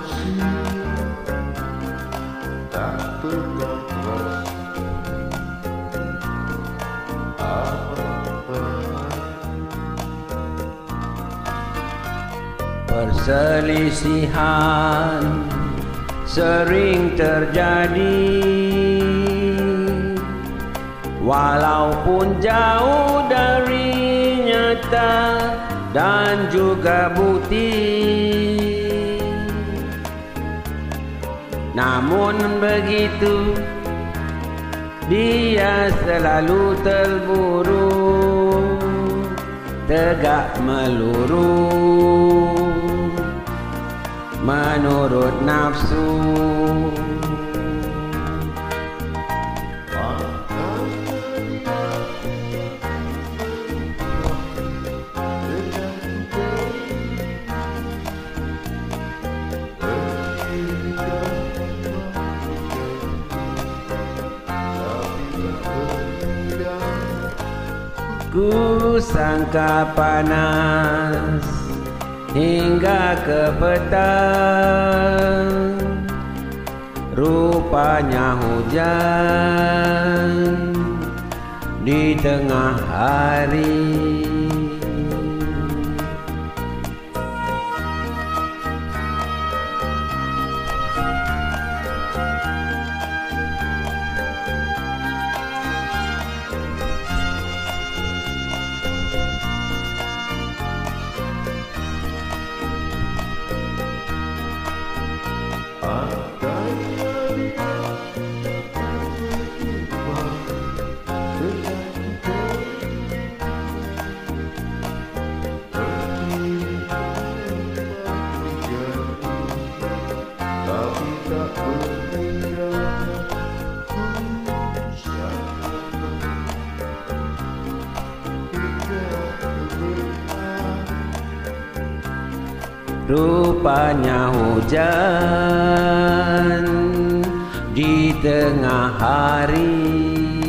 Perselisihan sering terjadi, walaupun jauh dari nyata dan juga bukti. Namun begitu, dia selalu terburu, tegak melurus menurut nafsu. Ku sangka panas hingga ke petang, rupanya hujan di tengah hari. Rupanya hujan di tengah hari.